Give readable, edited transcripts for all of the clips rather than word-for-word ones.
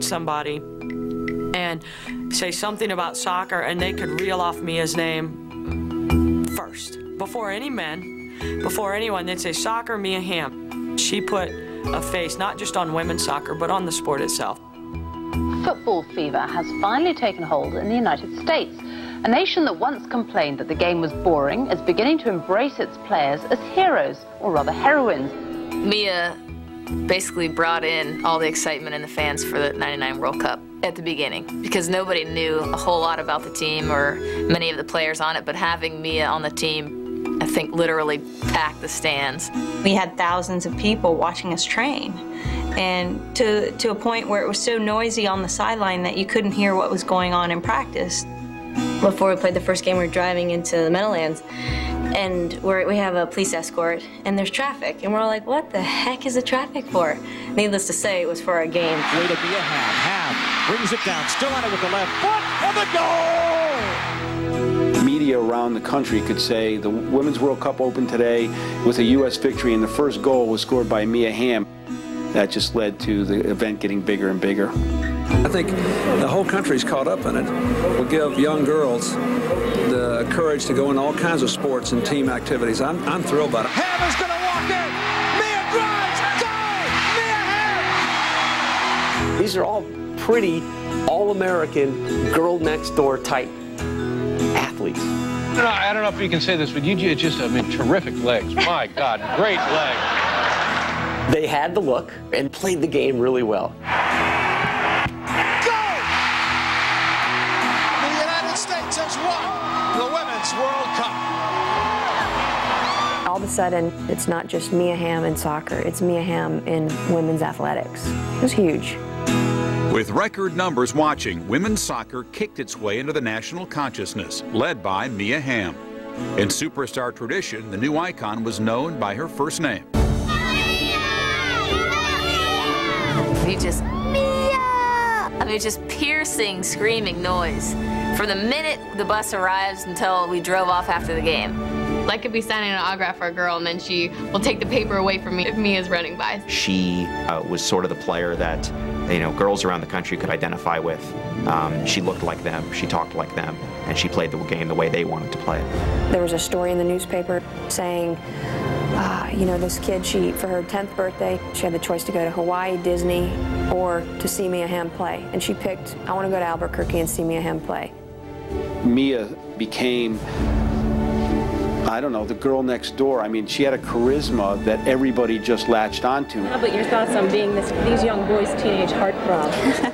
somebody and say something about soccer, and they could reel off Mia's name first. Before any men, before anyone, they'd say, soccer, Mia Hamm. She put a face not just on women's soccer, but on the sport itself. Football fever has finally taken hold in the United States. A nation that once complained that the game was boring is beginning to embrace its players as heroes, or rather heroines. Mia basically brought in all the excitement in the fans for the '99 World Cup at the beginning, because nobody knew a whole lot about the team or many of the players on it, but having Mia on the team, I think, literally packed the stands. We had thousands of people watching us train, and to a point where it was so noisy on the sideline that you couldn't hear what was going on in practice. Before we played the first game, we were driving into the Meadowlands, and we have a police escort, and there's traffic, and we're all like, what the heck is the traffic for? Needless to say, it was for our game. Way to be a Hamm brings it down, still on it with the left foot, and the goal! Media around the country could say the Women's World Cup opened today with a U.S. victory, and the first goal was scored by Mia Hamm. That just led to the event getting bigger and bigger. I think the whole country's caught up in it. We'll give young girls the courage to go in all kinds of sports and team activities. I'm thrilled about it. Hamm is going to walk in. Mia drives. Goal! Mia Hamm! These are all pretty all-American, girl-next-door type athletes. I don't know if you can say this, but you just, terrific legs. My God, great legs. They had the look and played the game really well. All of a sudden, it's not just Mia Hamm in soccer, it's Mia Hamm in women's athletics. It was huge. With record numbers watching, women's soccer kicked its way into the national consciousness, led by Mia Hamm. In superstar tradition, the new icon was known by her first name. Just piercing, screaming noise. From the minute the bus arrives until we drove off after the game. I could be signing an autograph for a girl, and then she will take the paper away from me if Mia's running by. She was sort of the player that, girls around the country could identify with. She looked like them, she talked like them, and she played the game the way they wanted to play it. There was a story in the newspaper saying, this kid, for her 10th birthday, she had the choice to go to Hawaii, Disney, or to see Mia Hamm play. And she picked, I want to go to Albuquerque and see Mia Hamm play. Mia became, the girl next door. She had a charisma that everybody just latched onto. How about your thoughts on being these young boys' teenage heartthrob?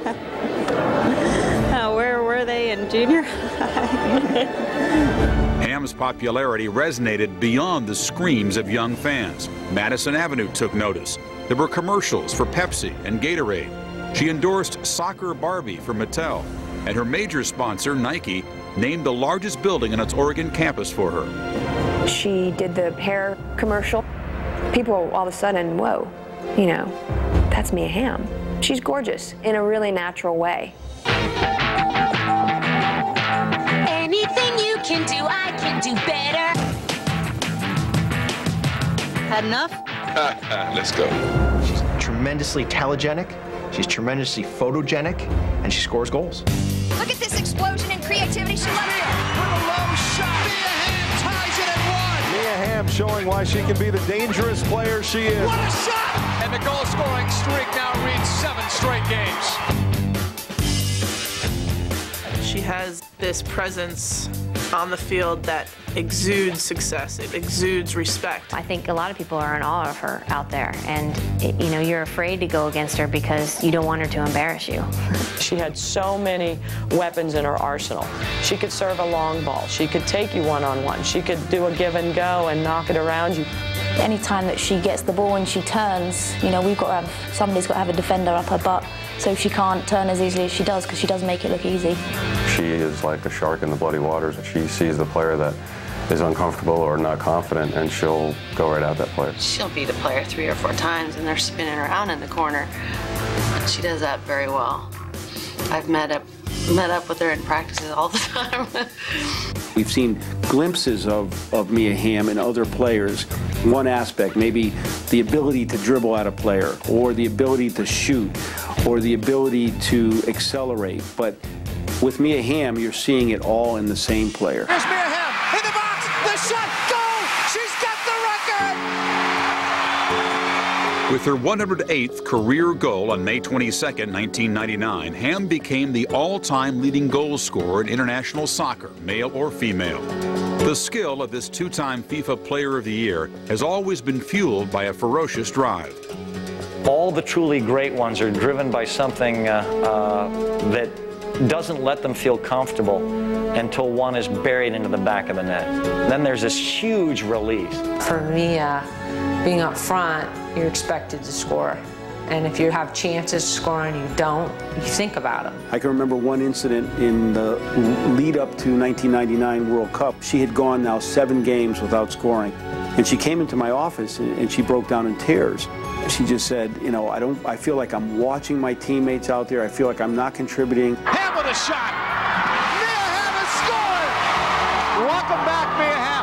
Where were they in junior high? Hamm's popularity resonated beyond the screams of young fans. Madison Avenue took notice. There were commercials for Pepsi and Gatorade. She endorsed Soccer Barbie for Mattel, and her major sponsor, Nike, named the largest building on its Oregon campus for her. She did the hair commercial. People all of a sudden, whoa, that's Mia Hamm. She's gorgeous in a really natural way. Anything you can do, I can do better. Had enough? Let's go. She's tremendously telegenic, she's tremendously photogenic, and she scores goals. Look at this explosion in creativity. She left it. With a low shot. Mia Hamm ties it at 1. Mia Hamm showing why she can be the dangerous player she is. What a shot! And the goal-scoring streak now reads 7 straight games. She has this presence on the field that exudes success, it exudes respect. I think a lot of people are in awe of her out there, and you're afraid to go against her because you don't want her to embarrass you. She had so many weapons in her arsenal. She could serve a long ball, she could take you one-on-one, she could do a give and go and knock it around you. Anytime that she gets the ball and she turns, somebody's got to have a defender up her butt, so she can't turn as easily as she does, because she does make it look easy. She is like a shark in the bloody waters. She sees the player that is uncomfortable or not confident, and she'll go right at that player. She'll beat a player 3 or 4 times, and they're spinning around in the corner. She does that very well. I've met up with her in practices all the time. We've seen glimpses of Mia Hamm and other players. One aspect, maybe the ability to dribble at a player, or the ability to shoot, or the ability to accelerate. But with Mia Hamm, you're seeing it all in the same player. Here's Mia Hamm in the box. The shot, goal! She's got the record! With her 108th career goal on May 22, 1999, Hamm became the all-time leading goal scorer in international soccer, male or female. The skill of this two-time FIFA Player of the Year has always been fueled by a ferocious drive. All the truly great ones are driven by something that doesn't let them feel comfortable until one is buried into the back of the net. Then there's this huge release. For me, being up front, you're expected to score. And if you have chances to score and you don't, you think about them. I can remember one incident in the lead up to 1999 World Cup. She had gone now 7 games without scoring. And she came into my office and she broke down in tears. She just said, you know, I feel like I'm watching my teammates out there. I feel like I'm not contributing. Hamm with a shot. Mia Hamm has scored. Welcome back, Mia Hamm.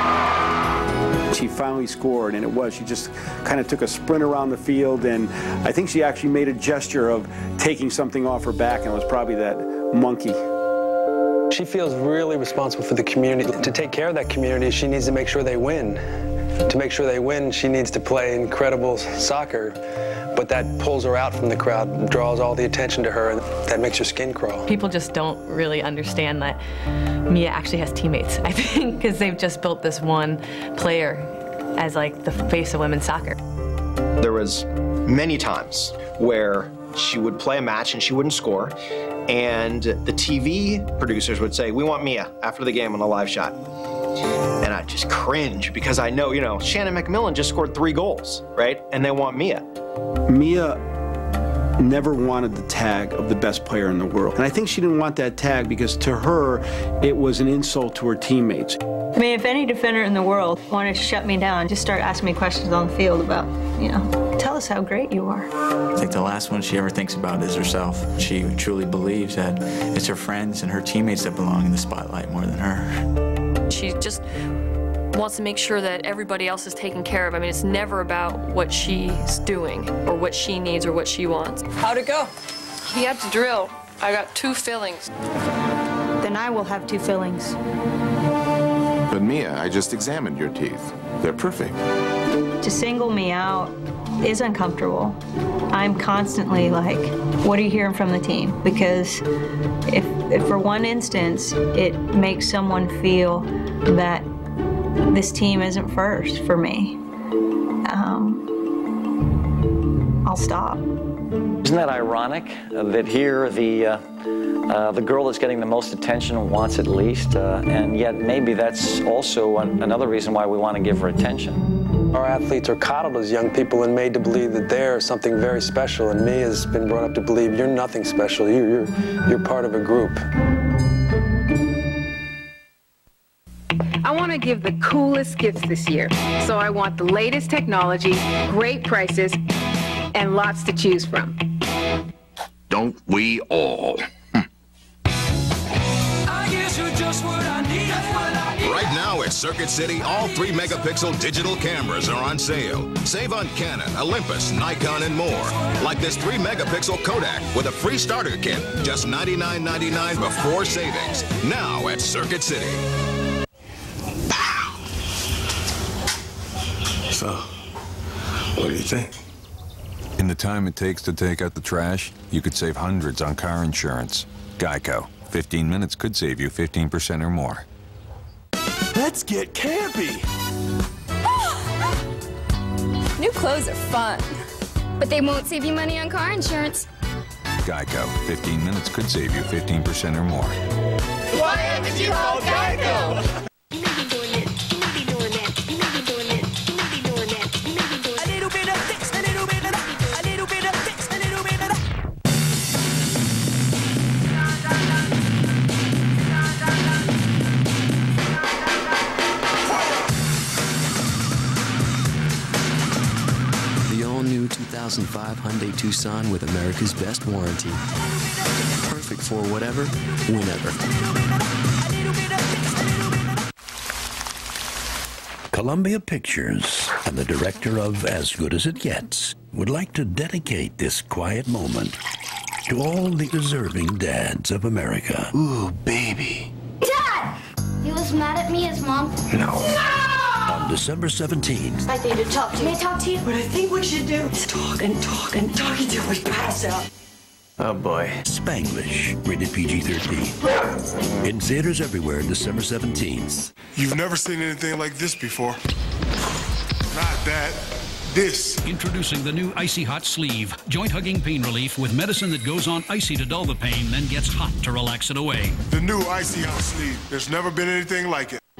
She finally scored, and she just kind of took a sprint around the field, and I think she actually made a gesture of taking something off her back, and it was probably that monkey. She feels really responsible for the community. To take care of that community, she needs to make sure they win. To make sure they win, she needs to play incredible soccer, but that pulls her out from the crowd, draws all the attention to her, and that makes her skin crawl. People just don't really understand that Mia actually has teammates, I think, because they've just built this one player as like the face of women's soccer. There was many times where she would play a match and she wouldn't score, and the TV producers would say, "We want Mia," after the game on a live shot. And I just cringe because I know, you know, Shannon McMillan just scored 3 goals, right? And they want Mia. Mia never wanted the tag of the best player in the world. And I think she didn't want that tag because to her, it was an insult to her teammates. I mean, if any defender in the world wanted to shut me down, just start asking me questions on the field about, you know, tell us how great you are. I think the last one she ever thinks about is herself. She truly believes that it's her friends and her teammates that belong in the spotlight more than her. She just wants to make sure that everybody else is taken care of. I mean, it's never about what she's doing or what she needs or what she wants. How'd it go? He had to drill. I got 2 fillings. Then I will have 2 fillings. But Mia, I just examined your teeth. They're perfect. To single me out is uncomfortable. I'm constantly like, what are you hearing from the team? Because if for one instance it makes someone feel that this team isn't first for me, I'll stop. Isn't that ironic that here the girl that's getting the most attention wants it least, and yet maybe that's also another reason why we want to give her attention. Our athletes are coddled as young people and made to believe that they're something very special, and Mia's been brought up to believe you're nothing special. You're part of a group. I want to give the coolest gifts this year, so I want the latest technology, great prices, and lots to choose from. Don't we all? Right now at Circuit City, all 3-megapixel digital cameras are on sale. Save on Canon, Olympus, Nikon, and more. Like this 3-megapixel Kodak with a free starter kit. Just $99.99 before savings. Now at Circuit City. So, what do you think? In the time it takes to take out the trash, you could save hundreds on car insurance. Geico. 15 minutes could save you 15% or more. Let's get campy! New clothes are fun, but they won't save you money on car insurance. Geico. 15 minutes could save you 15% or more. Why haven't you called Geico? The all-new 2005 Hyundai Tucson with America's best warranty. Perfect for whatever, whenever. Columbia Pictures and the director of As Good as It Gets would like to dedicate this quiet moment to all the deserving dads of America. Ooh, baby. Dad! He was mad at me, his mom. No. On December 17th. I need to talk to you. May I talk to you? What I think we should do is talk and talk and talk until we pass out. Oh, boy. Spanglish, rated PG-13. In theaters everywhere, December 17th. You've never seen anything like this before. Not that. This. Introducing the new Icy Hot Sleeve. Joint-hugging pain relief with medicine that goes on icy to dull the pain, then gets hot to relax it away. The new Icy Hot Sleeve. There's never been anything like it.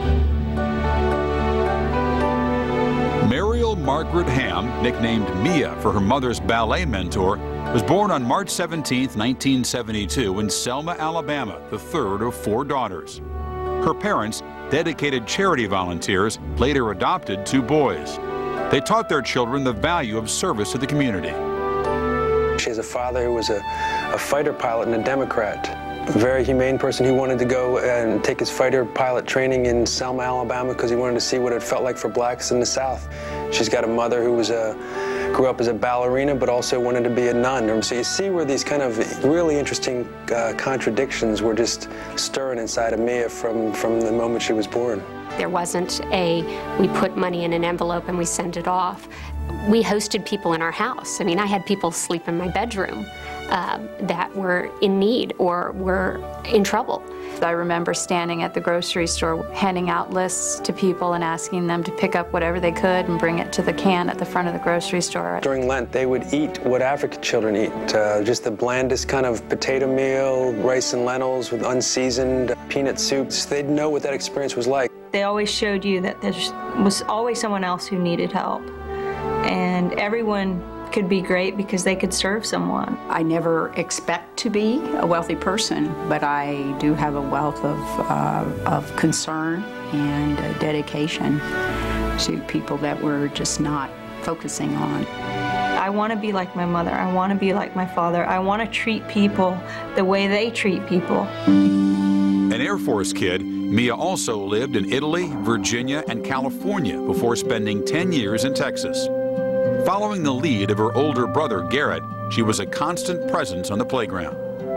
Mariel Margaret Ham, nicknamed Mia for her mother's ballet mentor, was born on March 17, 1972 in Selma, Alabama, the third of 4 daughters. Her parents, dedicated charity volunteers, later adopted 2 boys. They taught their children the value of service to the community. She has a father who was a fighter pilot and a Democrat. A very humane person. He wanted to go and take his fighter pilot training in Selma, Alabama, because he wanted to see what it felt like for blacks in the South. She's got a mother who was grew up as a ballerina, but also wanted to be a nun. So you see where these kind of really interesting contradictions were just stirring inside of Mia from the moment she was born. There wasn't we put money in an envelope and we sent it off. We hosted people in our house. I mean, I had people sleep in my bedroom that were in need or were in trouble. I remember standing at the grocery store handing out lists to people and asking them to pick up whatever they could and bring it to the can at the front of the grocery store. During Lent, they would eat what African children eat, just the blandest kind of potato meal, rice and lentils with unseasoned peanut soups. They'd know what that experience was like. They always showed you that there was always someone else who needed help. And everyone could be great because they could serve someone. I never expect to be a wealthy person, but I do have a wealth of concern and dedication to people that we're just not focusing on. I want to be like my mother. I want to be like my father. I want to treat people the way they treat people. An Air Force kid, Mia also lived in Italy, Virginia, and California before spending 10 years in Texas. Following the lead of her older brother, Garrett, she was a constant presence on the playground.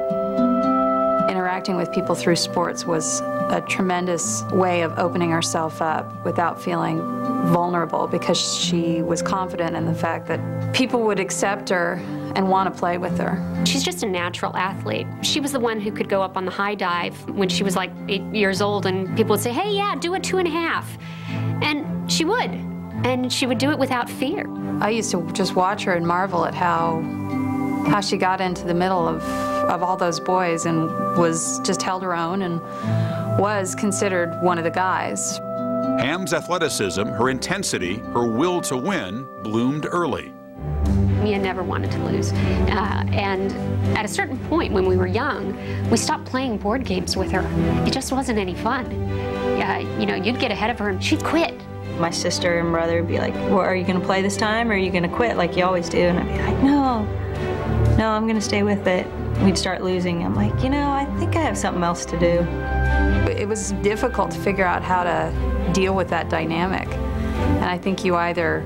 Interacting with people through sports was a tremendous way of opening herself up without feeling vulnerable because she was confident in the fact that people would accept her and want to play with her. She's just a natural athlete. She was the one who could go up on the high dive when she was like 8 years old and people would say, hey, yeah, do a 2.5. And she would. And she would do it without fear. I used to just watch her and marvel at how she got into the middle of all those boys and was just held her own and was considered one of the guys. Ham's athleticism, her intensity, her will to win bloomed early. Mia never wanted to lose. And at a certain point when we were young, we stopped playing board games with her. It just wasn't any fun. You know, you'd get ahead of her and she'd quit. My sister and brother would be like, well, are you going to play this time or are you going to quit like you always do? And I'd be like, no, I'm going to stay with it. We'd start losing. I'm like, you know, I think I have something else to do. It was difficult to figure out how to deal with that dynamic. And I think you either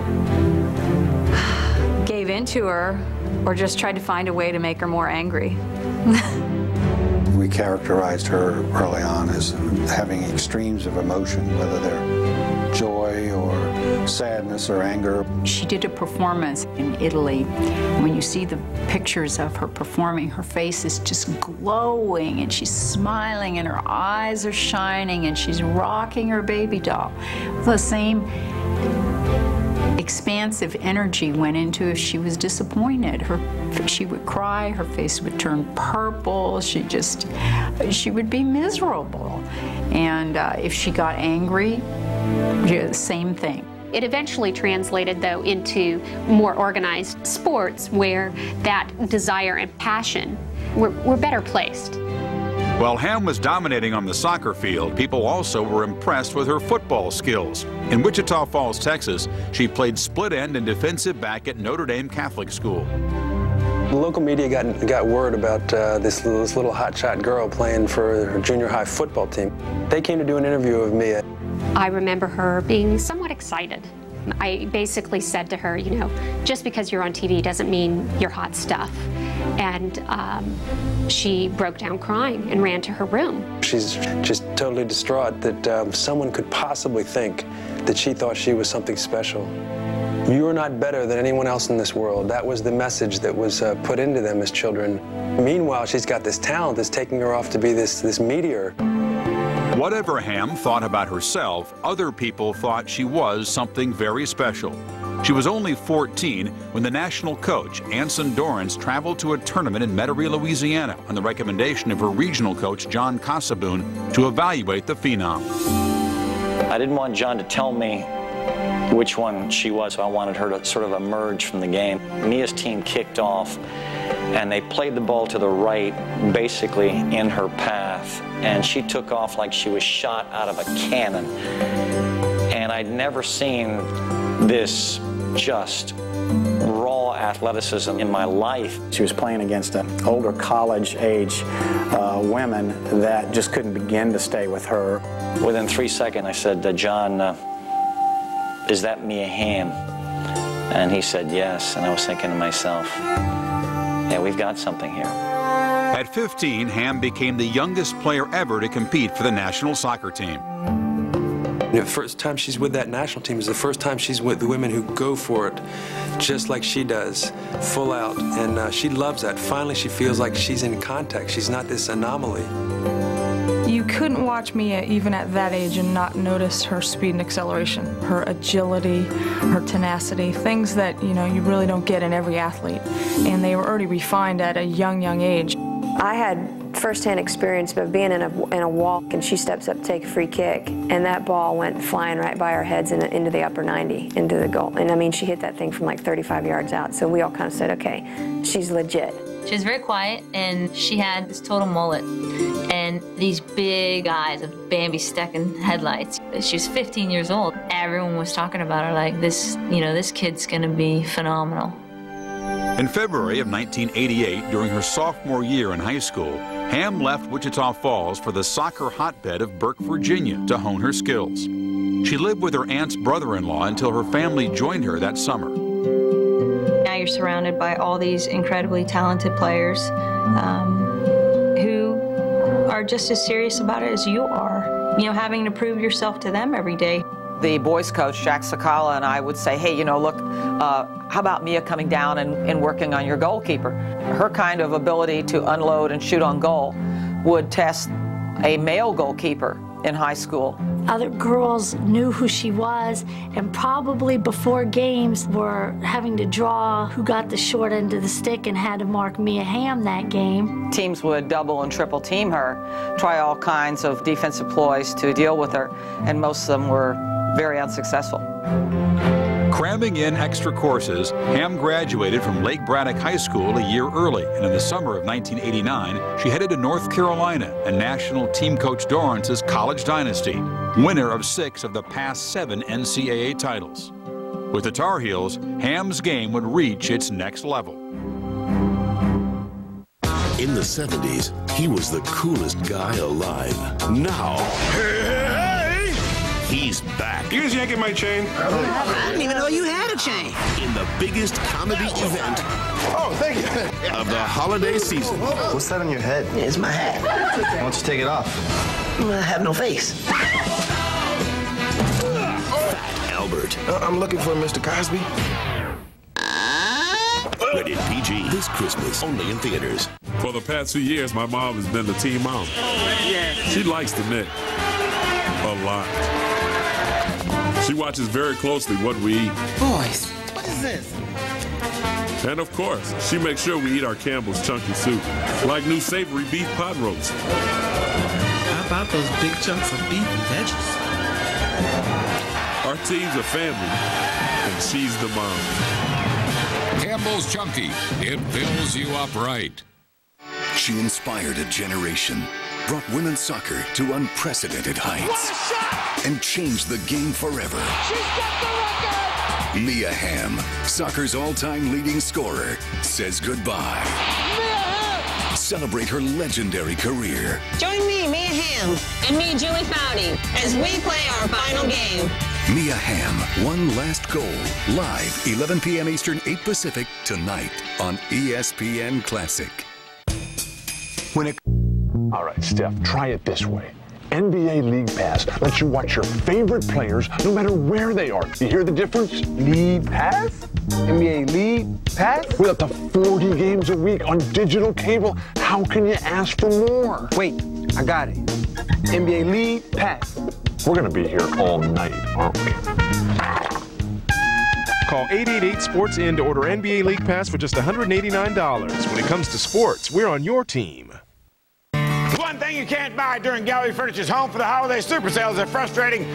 gave into her or just tried to find a way to make her more angry. We characterized her early on as having extremes of emotion, whether they're joy or sadness or anger. She did a performance in Italy. When you see the pictures of her performing, her face is just glowing and she's smiling and her eyes are shining and she's rocking her baby doll. The same expansive energy went into if she was disappointed. She would cry, her face would turn purple, she would be miserable. And if she got angry, the same thing. It eventually translated, though, into more organized sports where that desire and passion were better placed. While Ham was dominating on the soccer field, people also were impressed with her football skills. In Wichita Falls, Texas, she played split end and defensive back at Notre Dame Catholic School. The local media got word about this little hotshot girl playing for her junior high football team. They came to do an interview of Mia. I remember her being somewhat excited. I basically said to her, you know, just because you're on TV doesn't mean you're hot stuff. And she broke down crying and ran to her room. She's just totally distraught that someone could possibly think that she thought she was something special. You are not better than anyone else in this world. That was the message that was put into them as children. Meanwhile, she's got this talent that's taking her off to be this meteor. Whatever Ham thought about herself, other people thought she was something very special. She was only 14 when the national coach, Anson Dorrance, traveled to a tournament in Metairie, Louisiana on the recommendation of her regional coach, John Casaboon, to evaluate the phenom. I didn't want John to tell me which one she was, so I wanted her to sort of emerge from the game. Mia's team kicked off, and they played the ball to the right, basically in her path, and she took off like she was shot out of a cannon. And I'd never seen this just raw athleticism in my life. She was playing against older college-age women that just couldn't begin to stay with her. Within 3 seconds, I said, John, is that Mia Hamm? And he said yes, and I was thinking to myself, yeah, we've got something here. At 15, Ham became the youngest player ever to compete for the national soccer team. The first time she's with that national team is the first time she's with the women who go for it, just like she does, full out, and she loves that. Finally, she feels like she's in contact. She's not this anomaly. You couldn't watch Mia even at that age and not notice her speed and acceleration, her agility, her tenacity, things that, you know, you really don't get in every athlete. And they were already refined at a young age. I had first-hand experience of being in a walk, and she steps up to take a free kick, and that ball went flying right by our heads and into the upper 90, into the goal. And I mean, she hit that thing from like 35 yards out, so we all kind of said, okay, she's legit. She was very quiet, and she had this total mullet and these big eyes of Bambi Stecken headlights. She was 15 years old. Everyone was talking about her like, this, you know, this kid's gonna be phenomenal. In February of 1988, during her sophomore year in high school, Ham left Wichita Falls for the soccer hotbed of Burke, Virginia, to hone her skills. She lived with her aunt's brother-in-law until her family joined her that summer. Now you're surrounded by all these incredibly talented players who are just as serious about it as you are. You know, having to prove yourself to them every day. The boys coach, Jack Sakala, and I would say, hey, you know, look, how about Mia coming down and working on your goalkeeper? Her kind of ability to unload and shoot on goal would test a male goalkeeper in high school. Other girls knew who she was, and probably before games were having to draw who got the short end of the stick and had to mark Mia Hamm that game. Teams would double and triple team her, try all kinds of defensive ploys to deal with her, and most of them were very unsuccessful. Cramming in extra courses, Ham graduated from Lake Braddock High School a year early, and in the summer of 1989, she headed to North Carolina and national team coach Dorrance's college dynasty, winner of 6 of the past 7 NCAA titles. With the Tar Heels, Ham's game would reach its next level. In the 70s, he was the coolest guy alive. Now, he's back. You guys yanking my chain? I didn't even know you had a chain. In the biggest comedy event thank you. of the holiday season. What's that on your head? It's my hat. Why don't you take it off? I have no face. Fat Albert. I'm looking for Mr. Cosby. Rated PG this Christmas, only in theaters. For the past few years, my mom has been the team mom. She likes the Knicks a lot. She watches very closely what we eat. Boys, what is this? And of course, she makes sure we eat our Campbell's chunky soup, like new savory beef pot roast. How about those big chunks of beef and veggies? Our team's a family, and she's the mom. Campbell's Chunky. It fills you up right. She inspired a generation, brought women's soccer to unprecedented heights, and changed the game forever. She's got the record! Mia Hamm, soccer's all-time leading scorer, says goodbye. Celebrate her legendary career. Join me, Mia Hamm, and me, Julie Foudy, as we play our final game. Mia Hamm, One Last Goal, live 11 p.m. Eastern, 8 Pacific, tonight on ESPN Classic. All right, Steph, try it this way. NBA League Pass lets you watch your favorite players no matter where they are. You hear the difference? League Pass? NBA League Pass? With up to 40 games a week on digital cable, how can you ask for more? Wait, I got it. NBA League Pass. We're going to be here all night, aren't we? Call 888-SPORTS-IN to order NBA League Pass for just $189. When it comes to sports, we're on your team. One thing you can't buy during Gallery Furniture's Home for the Holiday Super Sale is a frustrating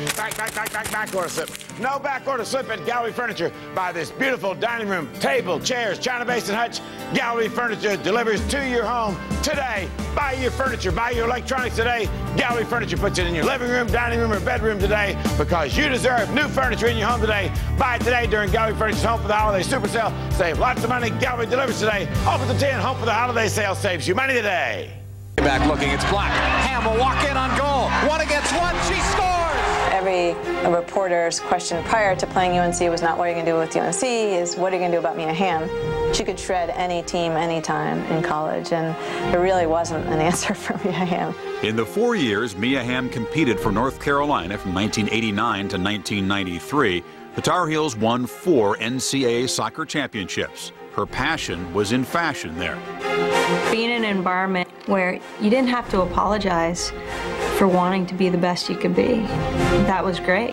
back order slip. No back order slip at Gallery Furniture. Buy this beautiful dining room, table, chairs, china basin hutch. Gallery Furniture delivers to your home today. Buy your furniture, buy your electronics today. Gallery Furniture puts it in your living room, dining room, or bedroom today because you deserve new furniture in your home today. Buy it today during Gallery Furniture's Home for the Holiday Super Sale. Save lots of money. Gallery delivers today. Open to 10. Home for the Holiday Sale saves you money today. Back looking, it's blocked. Hamm will walk in on goal. 1 against 1, she scores! Every reporter's question prior to playing UNC was not what are you going to do with UNC, is what are you going to do about Mia Hamm? She could shred any team, anytime in college, and there really wasn't an answer for Mia Hamm. In the 4 years Mia Hamm competed for North Carolina from 1989 to 1993, the Tar Heels won 4 NCAA soccer championships. Her passion was in fashion there. Being in an environment where you didn't have to apologize for wanting to be the best you could be, that was great.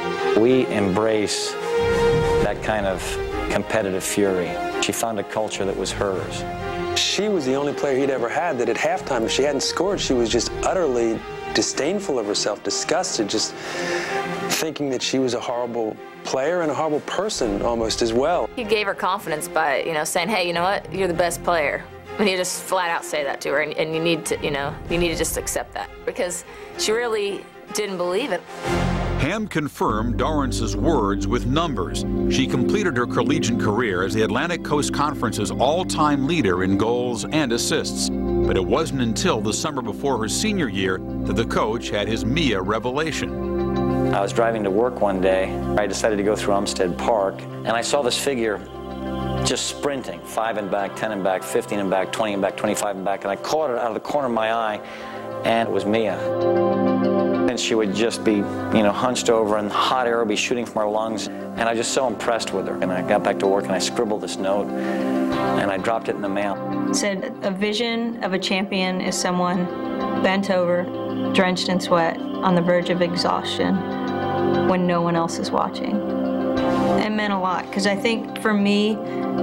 We embrace that kind of competitive fury. She found a culture that was hers. She was the only player he'd ever had that at halftime, if she hadn't scored, she was just utterly disdainful of herself, disgusted, just thinking that she was a horrible player and a horrible person almost as well. He gave her confidence by, saying, hey, you know what, you're the best player. And he just flat out say that to her, and you need to, you need to just accept that, because she really didn't believe it. Hamm confirmed Dorrance's words with numbers. She completed her collegiate career as the Atlantic Coast Conference's all-time leader in goals and assists. But it wasn't until the summer before her senior year that the coach had his Mia revelation. I was driving to work one day. I decided to go through Umstead Park, and I saw this figure just sprinting, 5 and back, 10 and back, 15 and back, 20 and back, 25 and back, and I caught it out of the corner of my eye, and it was Mia. And she would just be, hunched over, and hot air would be shooting from her lungs, and I was just so impressed with her. And I got back to work, and I scribbled this note, and I dropped it in the mail. It said, a vision of a champion is someone bent over, drenched in sweat, on the verge of exhaustion, when no one else is watching. It meant a lot, because I think for me,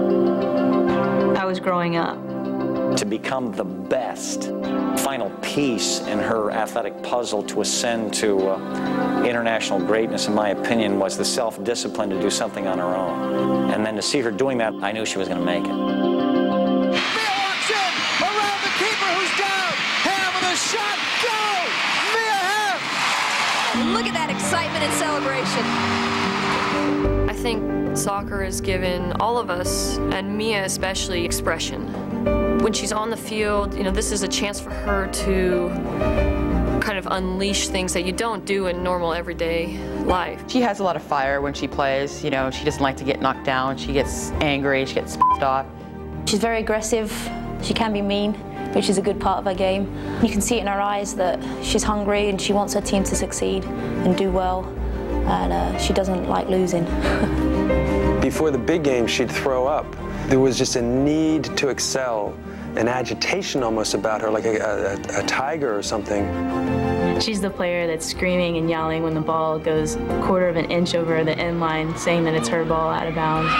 I was growing up. To become the best final piece in her athletic puzzle to ascend to international greatness, in my opinion, was the self-discipline to do something on her own. And then to see her doing that, I knew she was going to make it. Mia walks in, around the keeper who's down. Hamm with a shot, go! Mia Hamm! Look at that excitement and celebration. I think soccer has given all of us, and Mia especially, expression. When she's on the field, this is a chance for her to kind of unleash things that you don't do in normal everyday life. She has a lot of fire when she plays. She doesn't like to get knocked down. She gets angry, she gets pissed off. She's very aggressive. She can be mean, which is a good part of her game. You can see it in her eyes that she's hungry and she wants her team to succeed and do well, and she doesn't like losing. Before the big game, she'd throw up. There was just a need to excel, an agitation almost about her, like a tiger or something. She's the player that's screaming and yelling when the ball goes a quarter of an inch over the end line, saying that it's her ball out of bounds.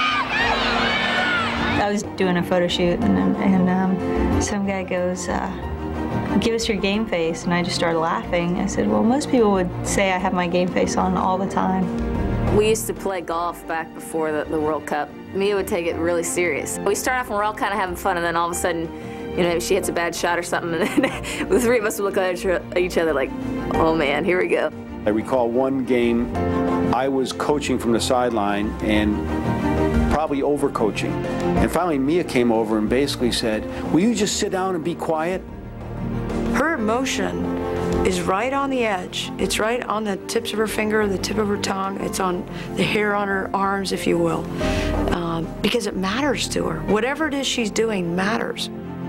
I was doing a photo shoot, and some guy goes, give us your game face, and I just started laughing. I said, well, most people would say I have my game face on all the time. We used to play golf back before the World Cup. Mia would take it really serious. We start off and we're all kind of having fun, and then all of a sudden, she hits a bad shot or something, and then the three of us would look at each other like, oh man, here we go. I recall one game I was coaching from the sideline and probably overcoaching. And finally Mia came over and basically said, will you just sit down and be quiet? Her emotion is right on the edge. It's right on the tips of her finger, the tip of her tongue. It's on the hair on her arms, if you will, because it matters to her. Whatever it is she's doing matters.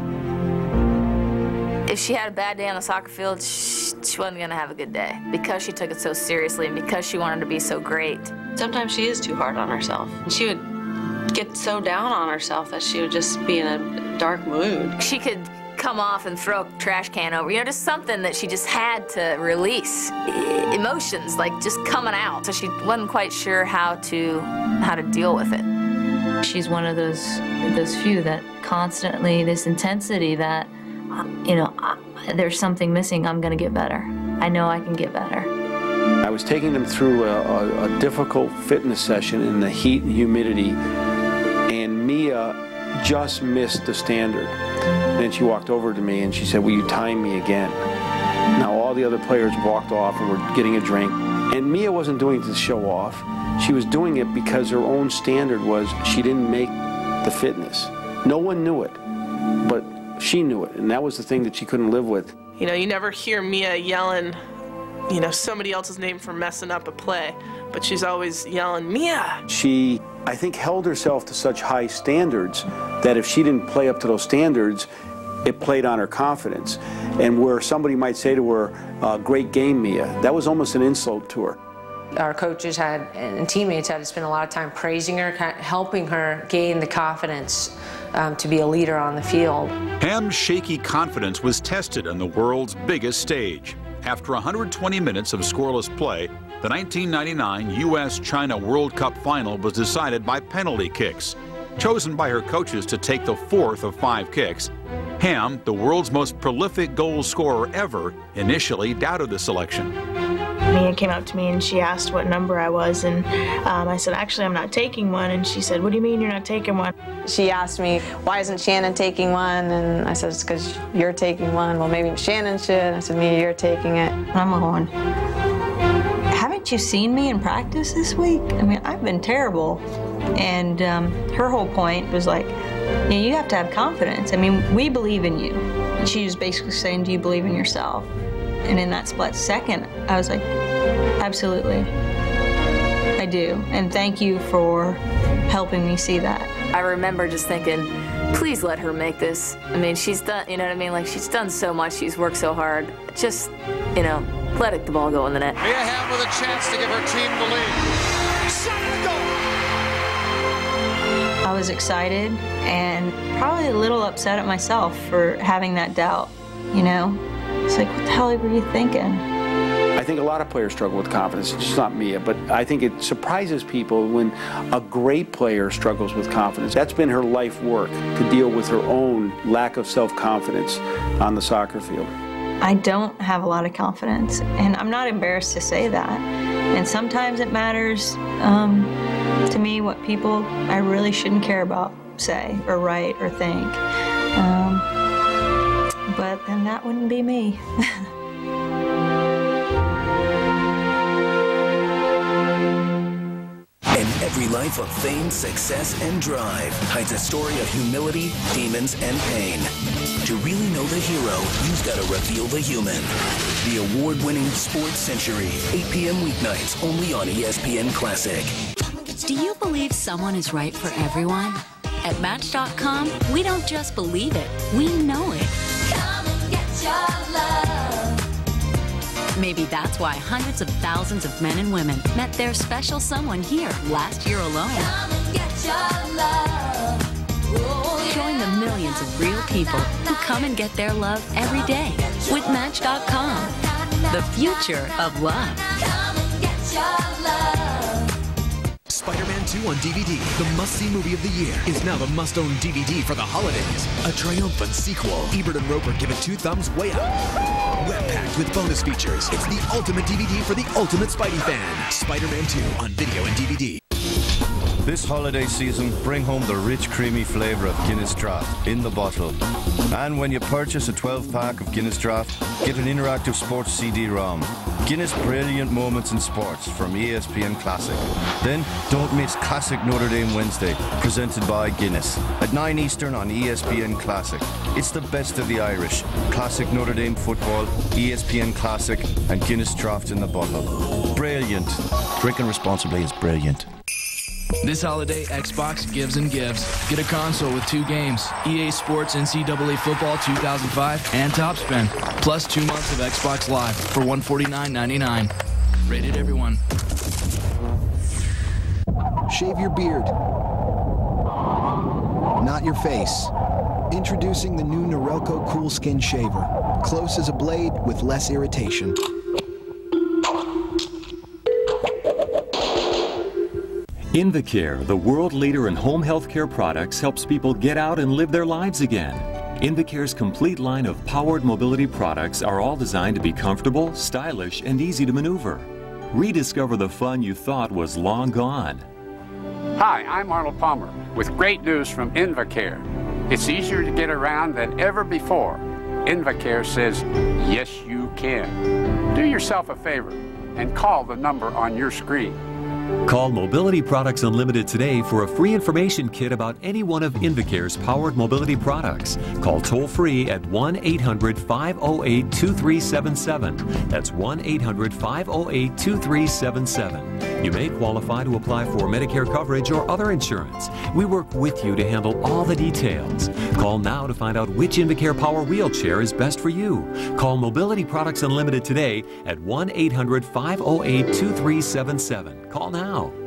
If she had a bad day on the soccer field, she wasn't going to have a good day because she took it so seriously and because she wanted to be so great. Sometimes she is too hard on herself. She would get so down on herself that she would just be in a dark mood. She could come off and throw a trash can over, just something that she just had to release. Emotions, like just coming out. So she wasn't quite sure how to deal with it. She's one of those few that constantly, this intensity that, there's something missing, I'm gonna get better. I know I can get better. I was taking them through a difficult fitness session in the heat and humidity, and Mia just missed the standard. And then she walked over to me and she said, will you time me again? Now all the other players walked off and were getting a drink. And Mia wasn't doing it to show off. She was doing it because her own standard was she didn't make the fitness. No one knew it, but she knew it. And that was the thing that she couldn't live with. You never hear Mia yelling, somebody else's name for messing up a play, but she's always yelling, Mia! She, I think, held herself to such high standards that if she didn't play up to those standards, it played on her confidence. And where somebody might say to her, great game, Mia, that was almost an insult to her. Our coaches and teammates had to spend a lot of time praising her, helping her gain the confidence to be a leader on the field. Ham's shaky confidence was tested on the world's biggest stage. After 120 minutes of scoreless play, the 1999 U.S.-China World Cup final was decided by penalty kicks. Chosen by her coaches to take the 4th of 5 kicks, Ham, the world's most prolific goal scorer ever, initially doubted the selection. Mia came up to me and she asked what number I was, and I said, actually, I'm not taking one. And she said, what do you mean you're not taking one? She asked me, why isn't Shannon taking one? And I said, it's because you're taking one. Well, maybe Shannon should. I said, Mia, you're taking it. I'm going, haven't you seen me in practice this week? I mean, I've been terrible. And her whole point was like, you have to have confidence. I mean, we believe in you. And she was basically saying, do you believe in yourself? And in that split second, I was like, absolutely, I do. And thank you for helping me see that. I remember just thinking, please let her make this. I mean, she's done, Like, she's done so much. She's worked so hard. Just, let the ball go in the net. Mia Hamm with a chance to give her team the lead. Shot and goal! I was excited and probably a little upset at myself for having that doubt, It's like, what the hell were you thinking? I think a lot of players struggle with confidence. It's just not Mia, but I think it surprises people when a great player struggles with confidence. That's been her life work, to deal with her own lack of self-confidence on the soccer field. I don't have a lot of confidence, and I'm not embarrassed to say that. And sometimes it matters to me what people I really shouldn't care about say or write or think. But then that wouldn't be me. In every life of fame, success, and drive hides a story of humility, demons, and pain. To really know the hero, you've got to reveal the human. The award-winning Sports Century, 8 p.m. weeknights, only on ESPN Classic. Do you believe someone is right for everyone? At Match.com, we don't just believe it, we know it. Come and get your love. Maybe that's why hundreds of thousands of men and women met their special someone here last year alone. Come and get your love. Oh, yeah. Join the millions of real people who come and get their love every day with Match.com. The future of love. Come and get your love. Spider-Man 2 on DVD, the must-see movie of the year, is now the must-own DVD for the holidays. A triumphant sequel. Ebert and Roper give it 2 thumbs way up. Web-packed with bonus features. It's the ultimate DVD for the ultimate Spidey fan. Spider-Man 2 on video and DVD. This holiday season, bring home the rich, creamy flavour of Guinness Draught in the bottle. And when you purchase a 12-pack of Guinness Draught, get an interactive sports CD-ROM. Guinness Brilliant Moments in Sports from ESPN Classic. Then, don't miss Classic Notre Dame Wednesday, presented by Guinness, at 9 Eastern on ESPN Classic. It's the best of the Irish. Classic Notre Dame football, ESPN Classic, and Guinness Draught in the bottle. Brilliant. Drinking responsibly is brilliant. This holiday, Xbox gives and gives. Get a console with 2 games, EA Sports NCAA Football 2005 and Top Spin, plus 2 months of Xbox Live for $149.99. Rated everyone. Shave your beard, not your face. Introducing the new Norelco Cool Skin Shaver. Close as a blade with less irritation. Invacare, the world leader in home health care products, helps people get out and live their lives again. Invacare's complete line of powered mobility products are all designed to be comfortable, stylish, and easy to maneuver. Rediscover the fun you thought was long gone. Hi, I'm Arnold Palmer with great news from Invacare. It's easier to get around than ever before. Invacare says, yes, you can. Do yourself a favor and call the number on your screen. Call Mobility Products Unlimited today for a free information kit about any one of Invacare's powered mobility products. Call toll-free at 1-800-508-2377. That's 1-800-508-2377. You may qualify to apply for Medicare coverage or other insurance. We work with you to handle all the details. Call now to find out which Invacare Power wheelchair is best for you. Call Mobility Products Unlimited today at 1-800-508-2377. Call now.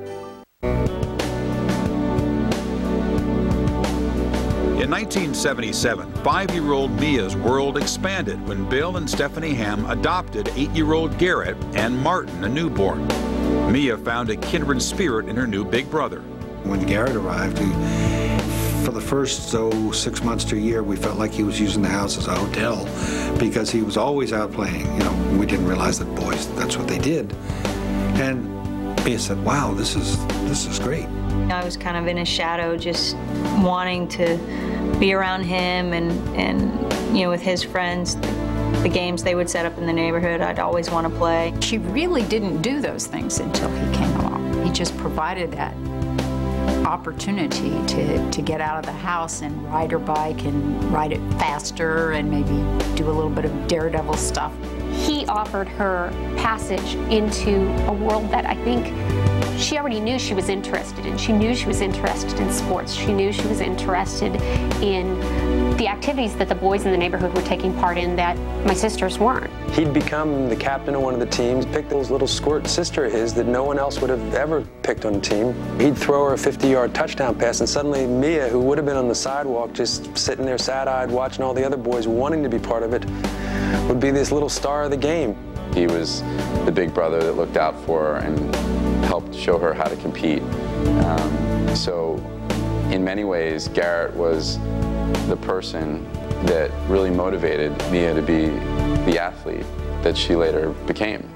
In 1977, 5-year-old Mia's world expanded when Bill and Stephanie Ham adopted 8-year-old Garrett and Martin, a newborn. Mia found a kindred spirit in her new big brother. When Garrett arrived, for the first 6 months to a year, we felt like he was using the house as a hotel because he was always out playing. You know, we didn't realize that boys, that's what they did. And Mia said, wow, this is great. I was kind of in his shadow, just wanting to be around him and you know, with his friends, the games they would set up in the neighborhood, I'd always want to play. She really didn't do those things until he came along. He just provided that opportunity to get out of the house and ride her bike and ride it faster and maybe do a little bit of daredevil stuff. He offered her passage into a world that I think she already knew she was interested in. She knew she was interested in sports. She knew she was interested in the activities that the boys in the neighborhood were taking part in that my sisters weren't. He'd become the captain of one of the teams, picked this little squirt sister of his that no one else would have ever picked on the team. He'd throw her a 50-yard touchdown pass, and suddenly Mia, who would have been on the sidewalk just sitting there sad-eyed watching all the other boys wanting to be part of it, would be this little star of the game. He was the big brother that looked out for her and helped show her how to compete. So in many ways, Garrett was the person that really motivated Mia to be the athlete that she later became.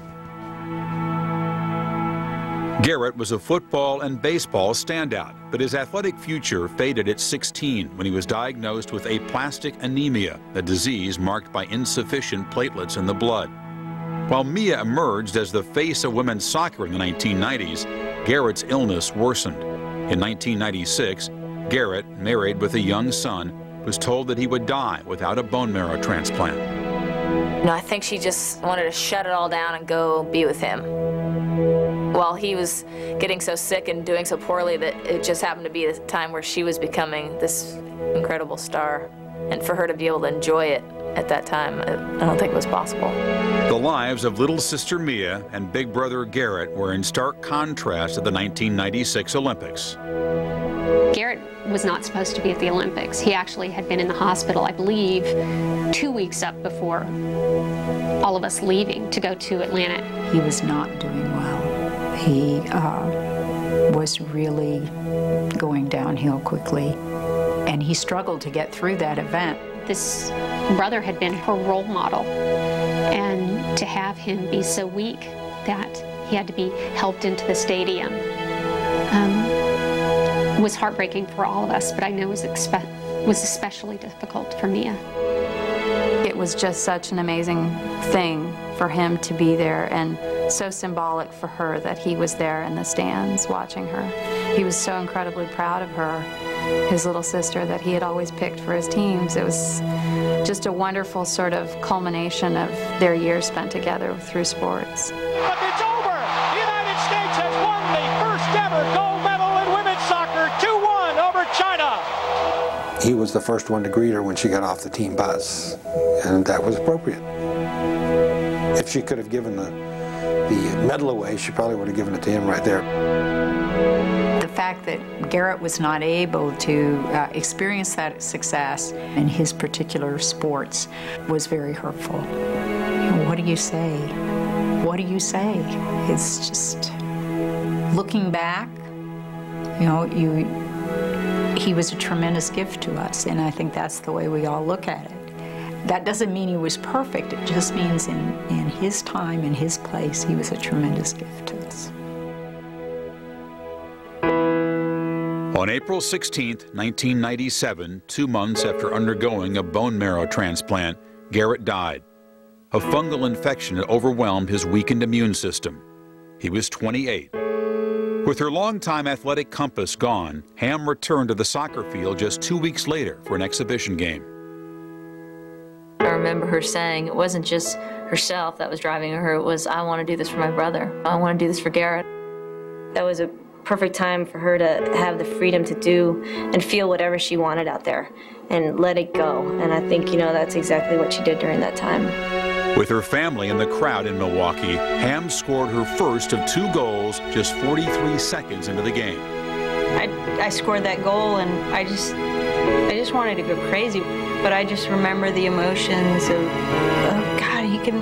Garrett was a football and baseball standout, but his athletic future faded at 16 when he was diagnosed with aplastic anemia, a disease marked by insufficient platelets in the blood. While Mia emerged as the face of women's soccer in the 1990s, Garrett's illness worsened. In 1996, Garrett, married with a young son, was told that he would die without a bone marrow transplant. You know, I think she just wanted to shut it all down and go be with him. While he was getting so sick and doing so poorly, that it just happened to be the time where she was becoming this incredible star. And for her to be able to enjoy it at that time, I don't think it was possible. The lives of little sister Mia and big brother Garrett were in stark contrast at the 1996 Olympics. Garrett was not supposed to be at the Olympics. He actually had been in the hospital, I believe, 2 weeks up before all of us leaving to go to Atlanta. He was not doing well. He was really going downhill quickly, and he struggled to get through that event. This brother had been her role model, and to have him be so weak that he had to be helped into the stadium, was heartbreaking for all of us, but I know it was especially difficult for Mia. It was just such an amazing thing for him to be there, and so symbolic for her that he was there in the stands watching her. He was so incredibly proud of her, his little sister that he had always picked for his teams. It was just a wonderful sort of culmination of their years spent together through sports. But it's over! The United States has won the first ever gold medal in women's soccer, 2-1 over China. He was the first one to greet her when she got off the team bus, and that was appropriate. If she could have given the medal away, she probably would have given it to him right there. The fact that Garrett was not able to experience that success in his particular sports was very hurtful. You know, what do you say? What do you say? It's just, looking back, you know, he was a tremendous gift to us, and I think that's the way we all look at it. That doesn't mean he was perfect. It just means in his time, in his place, he was a tremendous gift to us. On April 16, 1997, 2 months after undergoing a bone marrow transplant, Garrett died. A fungal infection had overwhelmed his weakened immune system. He was 28. With her longtime athletic compass gone, Ham returned to the soccer field just 2 weeks later for an exhibition game. I remember her saying it wasn't just herself that was driving her, it was, I want to do this for my brother. I want to do this for Garrett. That was a perfect time for her to have the freedom to do and feel whatever she wanted out there and let it go. And I think, you know, that's exactly what she did during that time. With her family and the crowd in Milwaukee, Ham scored her first of 2 goals just 43 seconds into the game. I scored that goal, and I just wanted to go crazy. But I just remember the emotions of God, he can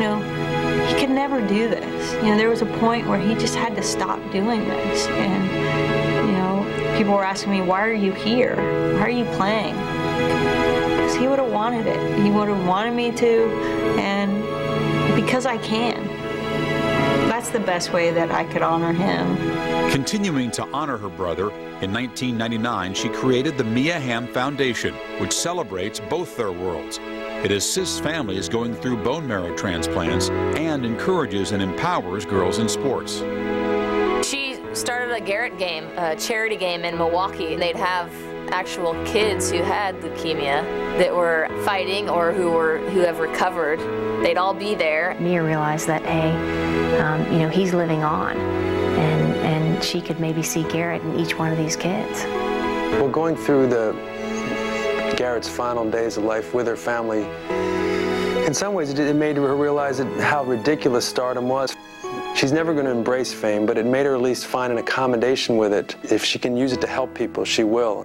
never do this. You know, there was a point where he just had to stop doing this. And, you know, people were asking me, why are you here? Why are you playing? Because he would have wanted it. He would have wanted me to, and because I can. That's the best way that I could honor him. Continuing to honor her brother, in 1999 she created the Mia Hamm Foundation, which celebrates both their worlds. It assists families going through bone marrow transplants and encourages and empowers girls in sports. She started a Garrett game, a charity game in Milwaukee. They'd have actual kids who had leukemia that were fighting or who have recovered. They'd all be there. Mia realized that, you know, he's living on, and she could maybe see Garrett in each one of these kids. Well, going through Garrett's final days of life with her family, in some ways it made her realize how ridiculous stardom was. She's never going to embrace fame, but it made her at least find an accommodation with it. If she can use it to help people, she will.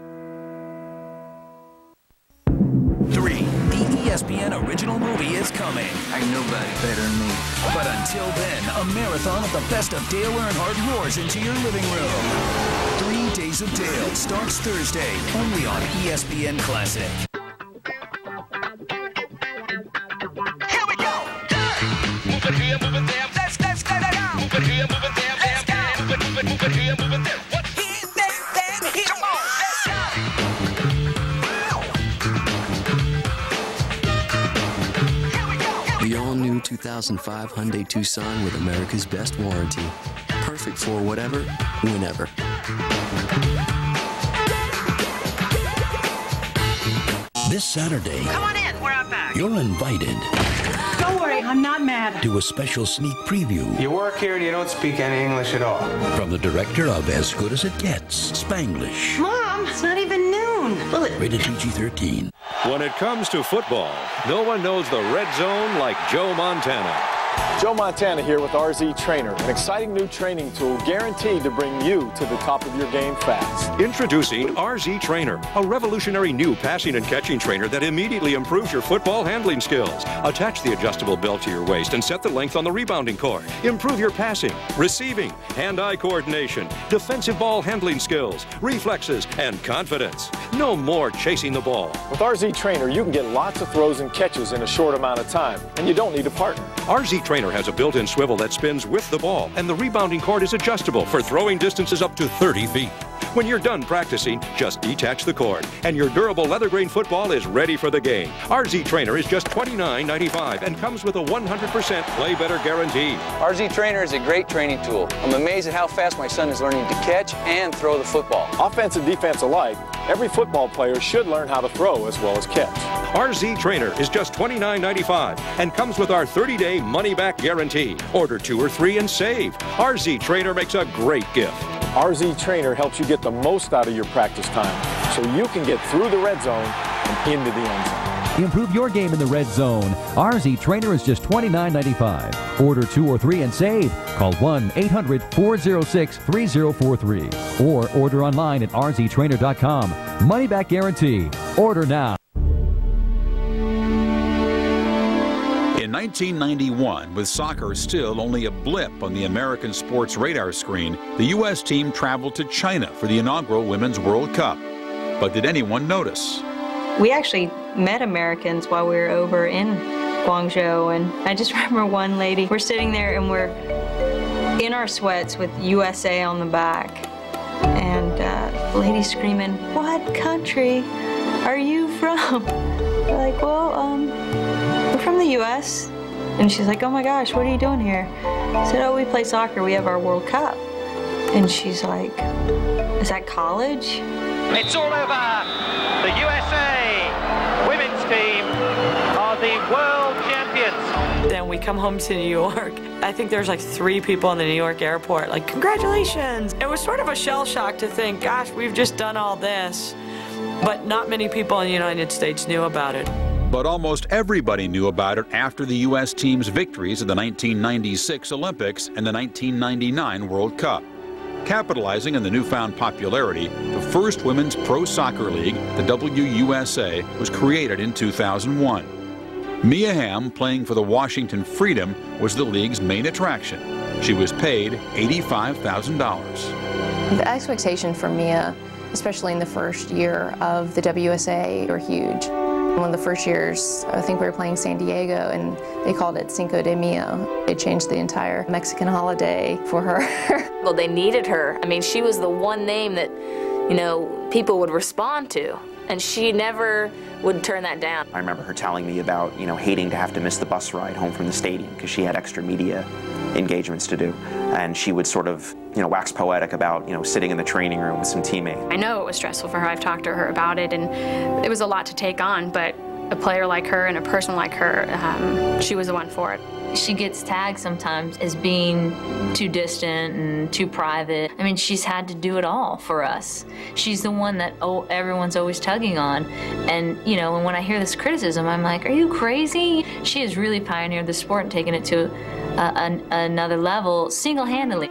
3. The ESPN original movie is coming. Ain't nobody better than me. But until then, a marathon of the best of Dale Earnhardt roars into your living room. 3 Days of Dale starts Thursday, only on ESPN Classic. Here we go! Move it here, move it there. Let's go! Move it here, move it there. Let's go! Move it here, move it there. What? Come on, let's go! The all-new 2005 Hyundai Tucson with America's best warranty. Perfect for whatever, whenever. This Saturday, Come on in, we're out back. you're invited Don't worry, I'm not mad. to a special sneak preview You work here and you don't speak any English at all. from the director of As Good As It Gets, Spanglish. Mom, it's not even noon. Rated PG-13. When it comes to football, no one knows the red zone like Joe Montana. Joe Montana here with RZ Trainer, an exciting new training tool guaranteed to bring you to the top of your game fast. Introducing RZ Trainer, a revolutionary new passing and catching trainer that immediately improves your football handling skills. Attach the adjustable belt to your waist and set the length on the rebounding cord. Improve your passing, receiving, hand-eye coordination, defensive ball handling skills, reflexes, and confidence. No more chasing the ball. With RZ Trainer, you can get lots of throws and catches in a short amount of time, and you don't need a partner. RZ Trainer has a built-in swivel that spins with the ball, and the rebounding cord is adjustable for throwing distances up to 30 feet. When you're done practicing, just detach the cord, and your durable leather grain football is ready for the game. RZ Trainer is just $29.95 and comes with a 100% play better guarantee. RZ Trainer is a great training tool. I'm amazed at how fast my son is learning to catch and throw the football. Offense and defense alike, every football player should learn how to throw as well as catch. RZ Trainer is just $29.95 and comes with our 30-day money-back guarantee. Order 2 or 3 and save. RZ Trainer makes a great gift. RZ Trainer helps you get the most out of your practice time so you can get through the red zone and into the end zone. Improve your game in the red zone. RZ Trainer is just $29.95. Order 2 or 3 and save. Call 1-800-406-3043 or order online at rztrainer.com. Money back guarantee. Order now. In 1991, with soccer still only a blip on the American sports radar screen, the U.S. team traveled to China for the inaugural Women's World Cup. But did anyone notice? We actually met Americans while we were over in Guangzhou, and I just remember one lady, we're sitting there and we're in our sweats with USA on the back, and the lady screaming, "What country are you from?" We're like, "Well, we're from the U.S. And she's like, "Oh my gosh, what are you doing here?" I said, "Oh, we play soccer, we have our World Cup." And she's like, "Is that college?" It's all over. The USA women's team are the world champions. Then we come home to New York. I think there's like 3 people in the New York airport, like, "Congratulations." It was sort of a shell shock to think, gosh, we've just done all this. But not many people in the United States knew about it. But almost everybody knew about it after the U.S. team's victories at the 1996 Olympics and the 1999 World Cup. Capitalizing on the newfound popularity, the first women's pro soccer league, the WUSA, was created in 2001. Mia Hamm, playing for the Washington Freedom, was the league's main attraction. She was paid $85,000. The expectation for Mia, especially in the first year of the WUSA, were huge. One of the first years, I think we were playing San Diego, and they called it Cinco de Mio. It changed the entire Mexican holiday for her. Well, they needed her. I mean, she was the one name that, you know, people would respond to, and she never would turn that down. I remember her telling me about, you know, hating to have to miss the bus ride home from the stadium because she had extra media engagements to do. And she would sort of, you know, wax poetic about, you know, sitting in the training room with some teammates. I know it was stressful for her. I've talked to her about it, and it was a lot to take on, but a player like her and a person like her, she was the one for it. She gets tagged sometimes as being too distant and too private. I mean, she's had to do it all for us. She's the one that everyone's always tugging on. And, you know, and when I hear this criticism, I'm like, are you crazy? She has really pioneered the sport and taken it to another level single-handedly.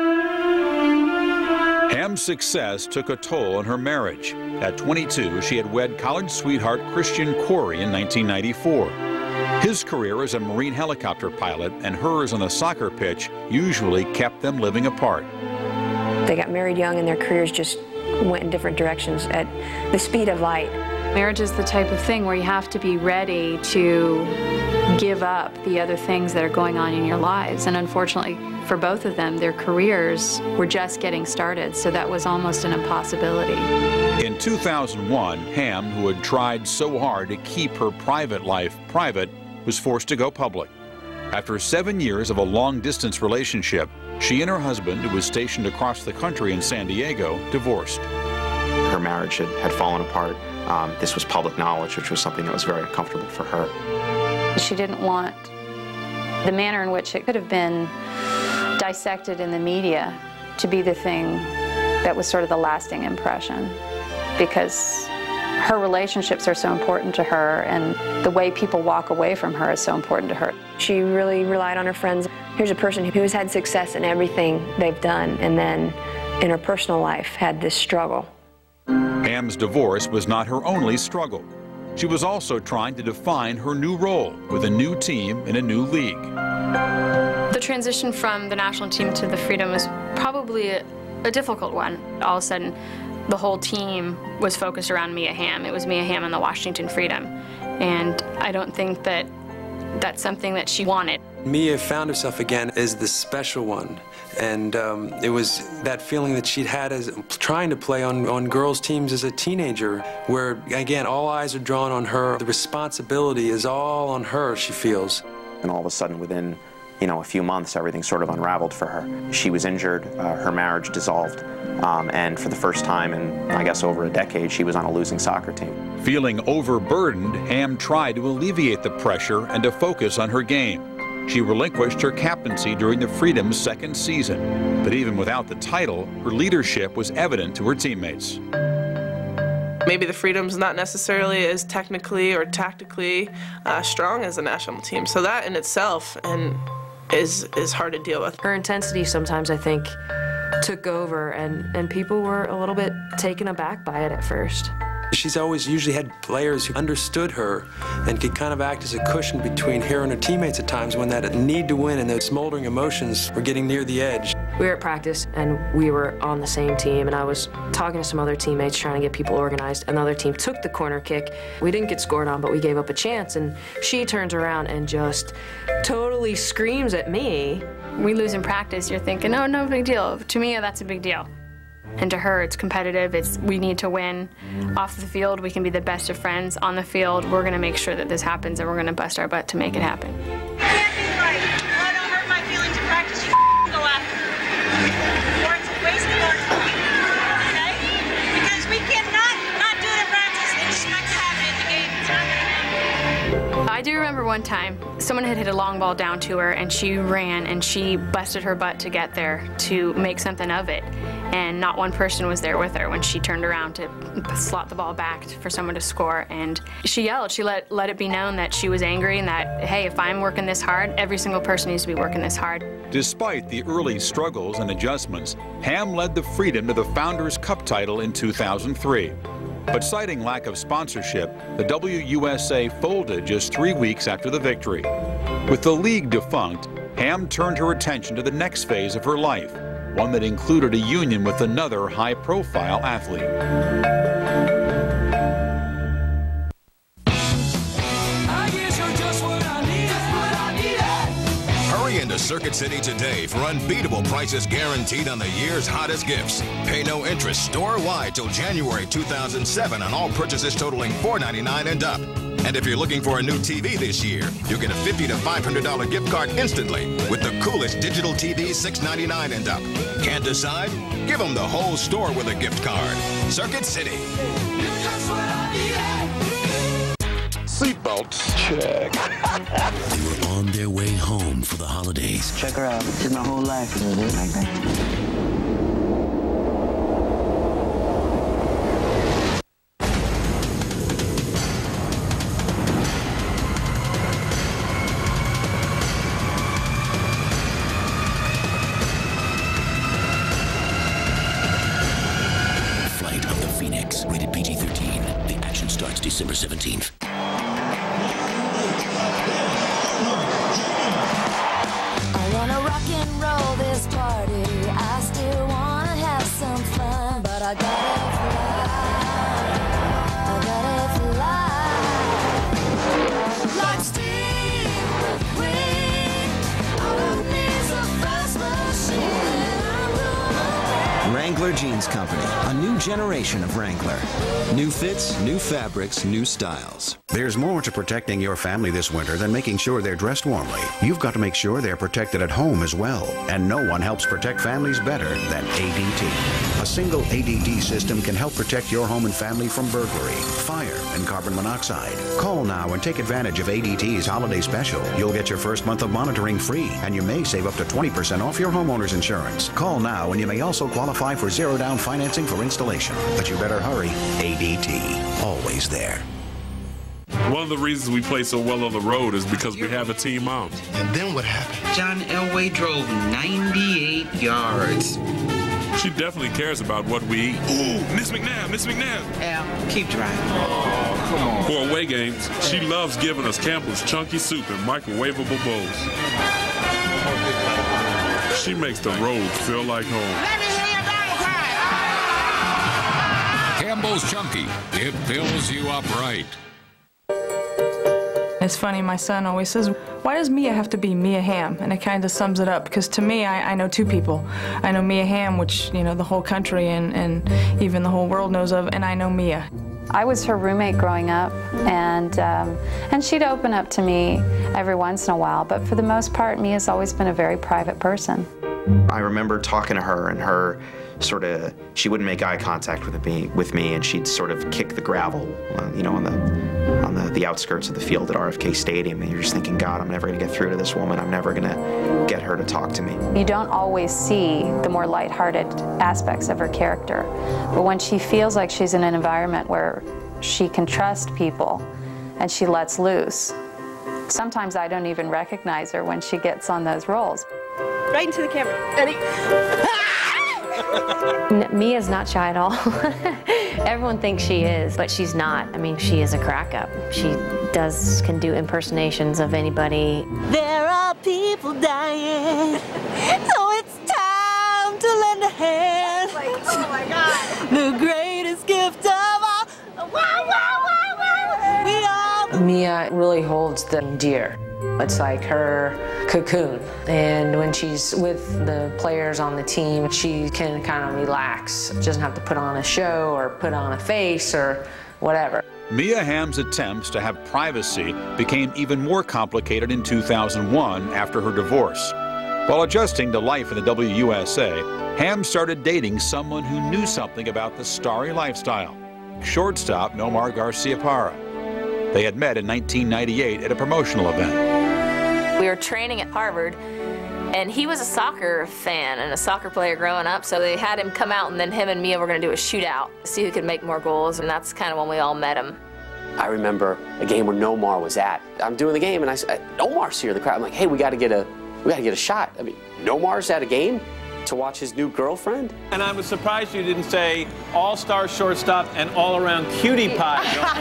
Hamm's success took a toll on her marriage. At 22, she had wed college sweetheart Christian Quarry in 1994. His career as a Marine helicopter pilot and hers on the soccer pitch usually kept them living apart. They got married young and their careers just went in different directions at the speed of light. Marriage is the type of thing where you have to be ready to give up the other things that are going on in your lives. And unfortunately, for both of them, their careers were just getting started, so that was almost an impossibility. In 2001, Hamm, who had tried so hard to keep her private life private, was forced to go public. After 7 years of a long-distance relationship, she and her husband, who was stationed across the country in San Diego, divorced. Her marriage had fallen apart. This was public knowledge, which was something that was very uncomfortable for her. She didn't want the manner in which it could have been dissected in the media to be the thing that was sort of the lasting impression, because her relationships are so important to her, and the way people walk away from her is so important to her. She really relied on her friends. Here's a person who's had success in everything they've done, and then in her personal life had this struggle. Hamm's divorce was not her only struggle. She was also trying to define her new role with a new team in a new league. The transition from the national team to the Freedom was probably a difficult one. All of a sudden, the whole team was focused around Mia Hamm. It was Mia Hamm and the Washington Freedom. And I don't think that that's something that she wanted. Mia found herself again as the special one. And it was that feeling that she'd had as trying to play on girls' teams as a teenager, where, again, all eyes are drawn on her. The responsibility is all on her, she feels. And all of a sudden, within, a few months, everything sort of unraveled for her. She was injured, her marriage dissolved, and for the first time in, I guess, over a decade, she was on a losing soccer team. Feeling overburdened, Ham tried to alleviate the pressure and to focus on her game. She relinquished her captaincy during the Freedom's second season. But even without the title, her leadership was evident to her teammates. Maybe the Freedom's not necessarily as technically or tactically strong as the national team. So that in itself is hard to deal with. Her intensity sometimes, I think, took over, and people were a little bit taken aback by it at first. She's always usually had players who understood her and could kind of act as a cushion between her and her teammates at times when that need to win and those smoldering emotions were getting near the edge. We were at practice and we were on the same team, and I was talking to some other teammates trying to get people organized. Another team took the corner kick. We didn't get scored on, but we gave up a chance, and she turns around and just totally screams at me. We lose in practice, you're thinking, oh, no big deal. To me, that's a big deal. And to her, it's competitive. We need to win. Off the field, we can be the best of friends. On the field, we're going to make sure that this happens, and we're going to bust our butt to make it happen. I do remember one time, someone had hit a long ball down to her, and she ran, and she busted her butt to get there to make something of it. And not one person was there with her when she turned around to slot the ball back for someone to score. And she yelled. She let it be known that she was angry and that, hey, if I'm working this hard, every single person needs to be working this hard. Despite the early struggles and adjustments, Ham led the Freedom to the Founders Cup title in 2003. But citing lack of sponsorship, the WUSA folded just 3 weeks after the victory. With the league defunct, Ham turned her attention to the next phase of her life, one that included a union with another high-profile athlete. Hurry into Circuit City today for unbeatable prices guaranteed on the year's hottest gifts. Pay no interest store-wide till January 2007 on all purchases totaling $4.99 and up. And if you're looking for a new TV this year, you'll get a $50 to $500 gift card instantly with the coolest digital TV, $6.99 and up. Can't decide? Give them the whole store with a gift card. Circuit City. Seatbelts, check. They were on their way home for the holidays. Check her out. It's my whole life. Like that. December 17th. I wanna rock and roll this party. I still wanna have some fun, but I gotta fly. Like steam, wind, all of me's a fast machine. Wrangler Jeans Company, a new generation of Wrangler. New fits, new fabrics, new styles. There's more to protecting your family this winter than making sure they're dressed warmly. You've got to make sure they're protected at home as well. And no one helps protect families better than ADT. A single ADT system can help protect your home and family from burglary, fire, and carbon monoxide. Call now and take advantage of ADT's holiday special. You'll get your first month of monitoring free, and you may save up to 20% off your homeowner's insurance. Call now and you may also qualify for zero-down financing for installation. But you better hurry. ADT, always there. One of the reasons we play so well on the road is because we have a team out. And then what happened? John Elway drove 98 yards. She definitely cares about what we eat. Ooh, Miss McNabb, Miss McNabb. Al, keep driving. Oh, come on. For away games, she loves giving us Campbell's chunky soup in microwavable bowls. She makes the road feel like home. Let me hear your dog cry. Campbell's Chunky. It fills you up right. It's funny, my son always says, why does Mia have to be Mia Hamm? And it kind of sums it up, because to me, I know two people. I know Mia Hamm, which, you know, the whole country and even the whole world knows of, and I know Mia. I was her roommate growing up, and she'd open up to me every once in a while, but for the most part, Mia's always been a very private person. I remember talking to her, and her she wouldn't make eye contact with me, and she'd sort of kick the gravel, you know, on the outskirts of the field at RFK Stadium, and you're just thinking, God, I'm never gonna get through to this woman. I'm never gonna get her to talk to me. You don't always see the more lighthearted aspects of her character, but when she feels like she's in an environment where she can trust people and she lets loose, sometimes I don't even recognize her when she gets on those roles. Right into the camera. Ready? Mia's not shy at all. Everyone thinks she is, but she's not. I mean, she is a crack-up. She can do impersonations of anybody. There are people dying, so it's time to lend a hand. Oh my God. The greatest gift of all. Wow, wow, wow, wow. We all. Mia really holds the deer. It's like her cocoon, and when she's with the players on the team, she can kind of relax. She doesn't have to put on a show or put on a face or whatever. Mia Hamm's attempts to have privacy became even more complicated in 2001 after her divorce. While adjusting to life in the WUSA, Hamm started dating someone who knew something about the starry lifestyle, shortstop Nomar Garciaparra. They had met in 1998 at a promotional event. We were training at Harvard, and he was a soccer fan and a soccer player growing up, so they had him come out, and then him and Mia were going to do a shootout, see who could make more goals, and that's kind of when we all met him. I remember a game where Nomar was at. I'm doing the game, and I said, Nomar's here in the crowd. I'm like, hey, we got to get a shot. I mean, Nomar's at a game to watch his new girlfriend? And I was surprised you didn't say all-star shortstop and all-around cutie pie,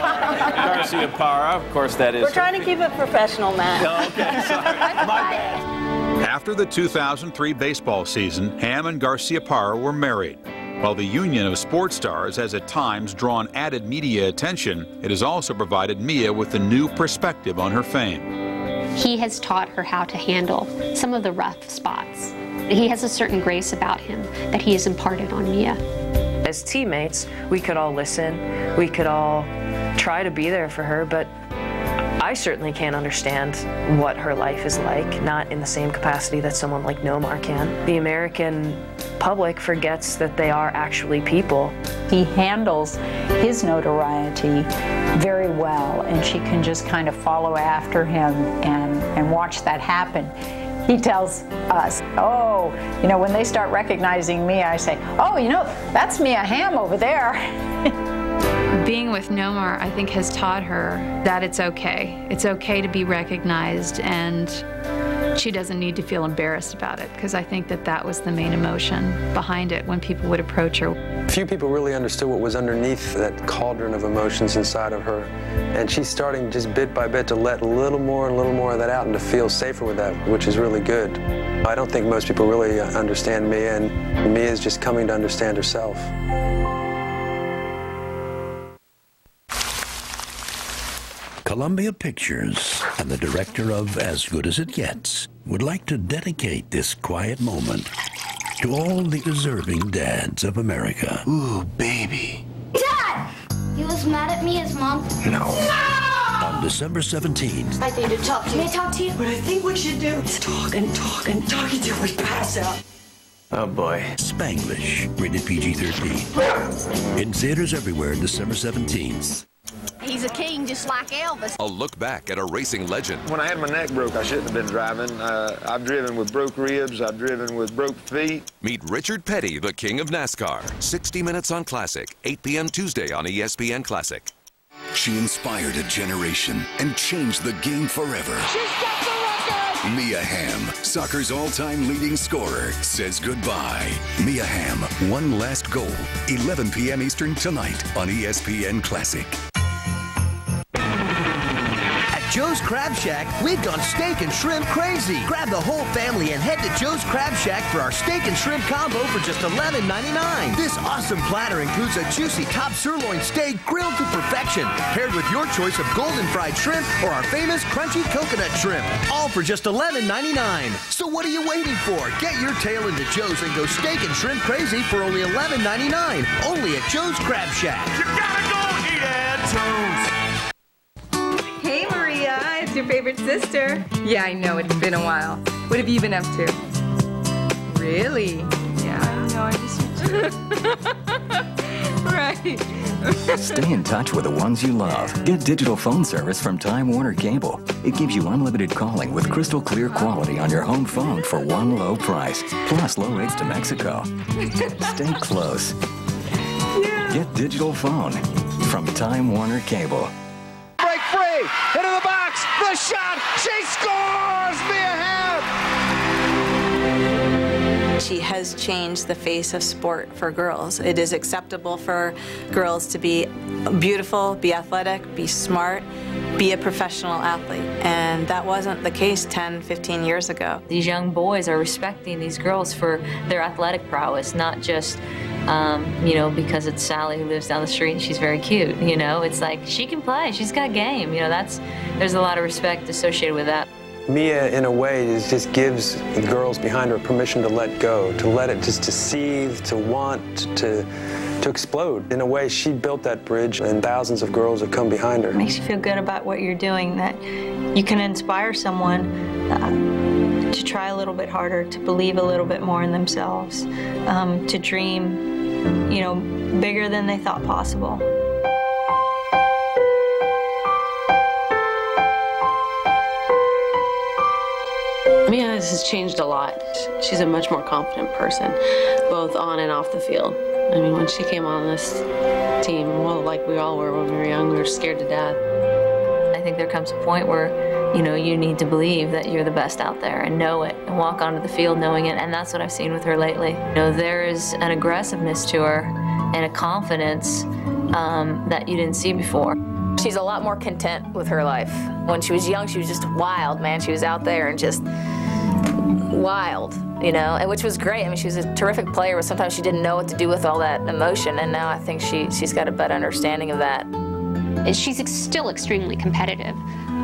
Garciaparra. Of course, that is. We're trying to keep it professional, Matt. Oh, okay, sorry. My bad. After the 2003 baseball season, Hamm and Garciaparra were married. While the union of sports stars has at times drawn added media attention, it has also provided Mia with a new perspective on her fame. He has taught her how to handle some of the rough spots. He has a certain grace about him that he has imparted on Mia. As teammates, we could all listen, we could all try to be there for her, but I certainly can't understand what her life is like, not in the same capacity that someone like Nomar can. The American public forgets that they are actually people. He handles his notoriety very well, and she can just kind of follow after him and watch that happen. He tells us, oh, you know, when they start recognizing me, I say, oh, you know, that's Mia Hamm over there. Being with Nomar, I think, has taught her that it's okay. It's okay to be recognized, and she doesn't need to feel embarrassed about it, because I think that that was the main emotion behind it when people would approach her. Few people really understood what was underneath that cauldron of emotions inside of her, and she's starting just bit by bit to let a little more of that out and to feel safer with that, which is really good. I don't think most people really understand Mia, and Mia is just coming to understand herself. Columbia Pictures and the director of As Good as It Gets would like to dedicate this quiet moment to all the deserving dads of America. Ooh, baby. Dad! He was mad at me, his mom. No. On December 17th. I need to talk to you. May I talk to you? What I think we should do is talk and talk and talk until we pass out. Oh, boy. Spanglish, rated PG-13. In theaters everywhere, December 17th. He's a king just like Elvis. A look back at a racing legend. When I had my neck broke, I shouldn't have been driving. I've driven with broke ribs. I've driven with broke feet. Meet Richard Petty, the king of NASCAR. 60 Minutes on Classic, 8 p.m. Tuesday on ESPN Classic. She inspired a generation and changed the game forever. She's got the record! Mia Hamm, soccer's all-time leading scorer, says goodbye. Mia Hamm, one last goal. 11 p.m. Eastern tonight on ESPN Classic. Joe's Crab Shack, we've gone steak and shrimp crazy. Grab the whole family and head to Joe's Crab Shack for our steak and shrimp combo for just $11.99. This awesome platter includes a juicy top sirloin steak grilled to perfection, paired with your choice of golden fried shrimp or our famous crunchy coconut shrimp, all for just $11.99. So what are you waiting for? Get your tail into Joe's and go steak and shrimp crazy for only $11.99, only at Joe's Crab Shack. You gotta go eat at Joe's. Hey Maria, it's your favorite sister. Yeah, I know, it's been a while. What have you been up to? Really? Yeah, I know, Right. Stay in touch with the ones you love. Get digital phone service from Time Warner Cable. It gives you unlimited calling with crystal clear quality on your home phone for one low price, plus low rates to Mexico. Stay close. Yeah. Get digital phone from Time Warner Cable. Break free, into the box, the shot, she scores! Mia Hamm! She has changed the face of sport for girls. It is acceptable for girls to be beautiful, be athletic, be smart, be a professional athlete. And that wasn't the case 10, 15 years ago. These young boys are respecting these girls for their athletic prowess, not just because it's Sally who lives down the street and she's very cute, It's like, she can play, she's got game, there's a lot of respect associated with that. Mia, in a way, just gives the girls behind her permission to let go, to let it just to seethe, to want, to explode. In a way, she built that bridge, and thousands of girls have come behind her. It makes you feel good about what you're doing, that you can inspire someone to try a little bit harder, to believe a little bit more in themselves, to dream, bigger than they thought possible. Mia has changed a lot. She's a much more confident person, both on and off the field. I mean, when she came on this team, well, like we all were when we were young, we were scared to death. I think there comes a point where, you need to believe that you're the best out there and know it and walk onto the field knowing it, and that's what I've seen with her lately. There is an aggressiveness to her and a confidence that you didn't see before. She's a lot more content with her life. When she was young, she was just wild, man. She was out there and just wild, and which was great. I mean, she was a terrific player, but sometimes she didn't know what to do with all that emotion, and now I think she's got a better understanding of that. She's still extremely competitive.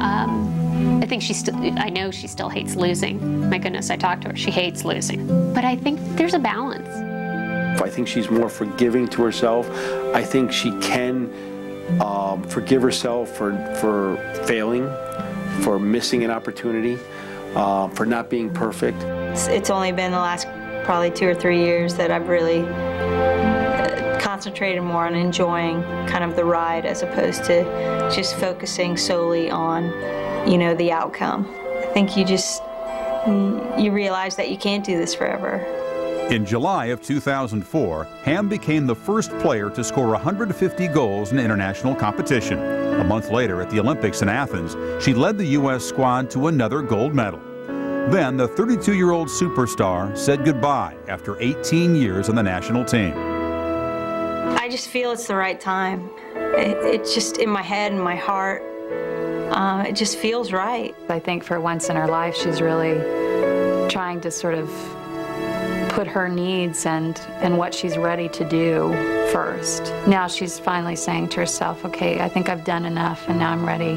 I know she still hates losing. My goodness, I talked to her. She hates losing. But I think there's a balance. I think she's more forgiving to herself. I think she can forgive herself for failing, for missing an opportunity, for not being perfect. It's only been the last probably 2 or 3 years that I've really concentrated more on enjoying kind of the ride as opposed to just focusing solely on, the outcome. I think you realize that you can't do this forever. In July of 2004, Hamm became the first player to score 150 goals in international competition. A month later at the Olympics in Athens, she led the U.S. squad to another gold medal. Then the 32-year-old superstar said goodbye after 18 years on the national team. I just feel it's the right time. It's just in my head and my heart. It just feels right. I think for once in her life, she's really trying to sort of put her needs and what she's ready to do first. Now she's finally saying to herself, okay, I think I've done enough, and now I'm ready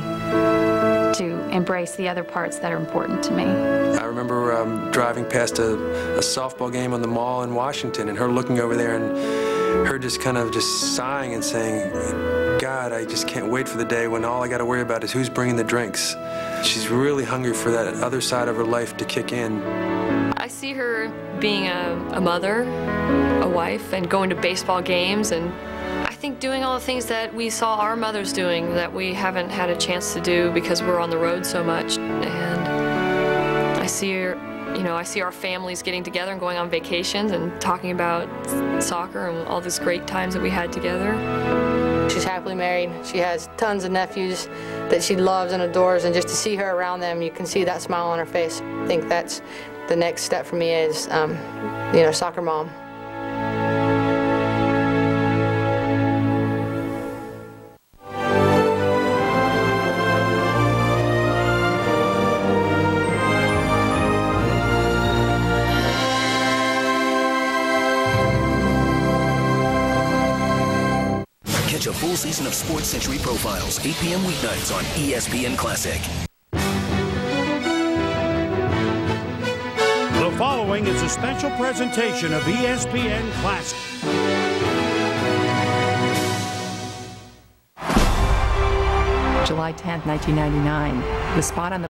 to embrace the other parts that are important to me. I remember driving past a softball game on the mall in Washington, and her looking over there and her just kind of just sighing and saying, God, I just can't wait for the day when all I got to worry about is who's bringing the drinks. She's really hungry for that other side of her life to kick in. I see her being a mother, a wife, and going to baseball games, and I think doing all the things that we saw our mothers doing that we haven't had a chance to do because we're on the road so much. And I see her, I see our families getting together and going on vacations and talking about soccer and all these great times that we had together. She's happily married. She has tons of nephews that she loves and adores, and just to see her around them, you can see that smile on her face. I think that's the next step for me is, soccer mom. full season of Sports Century Profiles, 8 p.m. weeknights on ESPN Classic. The following is a special presentation of ESPN Classic. July 10th, 1999. The spot on the